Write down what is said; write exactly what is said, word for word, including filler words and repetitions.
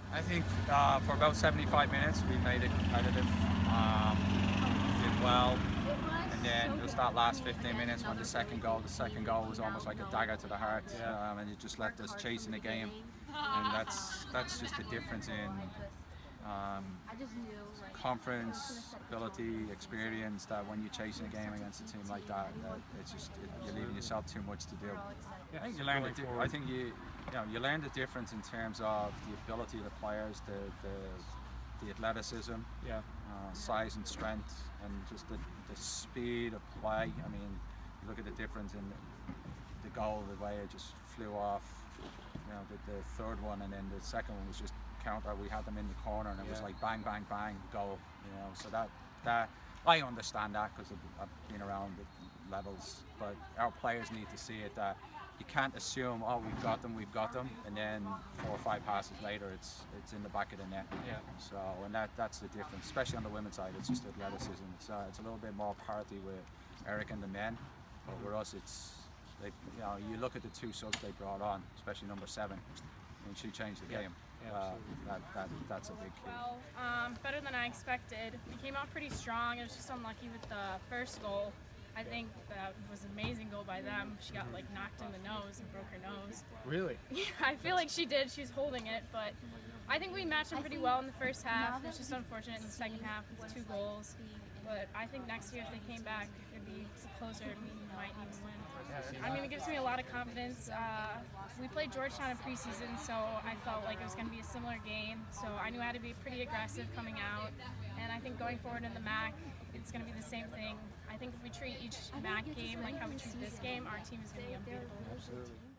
I think uh, for about seventy-five minutes we made it competitive, um, did well, and then it was that last fifteen minutes when the second goal, the second goal was almost like a dagger to the heart, um, and it just left us chasing the game, and that's that's just the difference in um, confidence, ability, experience, that when you're chasing a game against a team like that, that it's just it, you're leaving yourself too much to do. Yeah, I think you learn the I think you you know you learn the difference in terms of the ability of the players, the the, the athleticism, yeah, uh, size and strength, and just the, the speed of play. I mean, you look at the difference in the, the goal, the way it just flew off. You know, the, the third one, and then the second one was just counter. We had them in the corner, and it yeah. was like bang, bang, bang, goal. You know, so that that I understand that because I've, I've been around the levels, but our players need to see it that you can't assume, oh, we've got them, we've got them, and then four or five passes later, it's it's in the back of the net. Yeah. So, and that that's the difference, especially on the women's side. It's just athleticism. It's uh, it's a little bit more parity with Eric and the men, but with us, it's they, you know, you look at the two subs they brought on, especially number seven, and she changed the yeah. game. Yeah, uh, that, that that's a big key. Well, um, better than I expected. We came out pretty strong. It was just unlucky with the first goal. I think that was an amazing goal by them. She got like knocked in the nose and broke her nose. Really? Yeah, I feel like she did. She's holding it, but I think we matched them pretty well in the first half. It's just unfortunate in the second half with two goals. But I think next year if they came back, it'd be closer and we might even win. I mean, it gives me a lot of confidence. Uh, we played Georgetown in preseason, so I felt like it was going to be a similar game. So I knew I had to be pretty aggressive coming out. And I think going forward in the M A C, it's going to be the same thing. I think if we treat each M A C game like how we treat this game, our team is going to be unbeatable. Absolutely.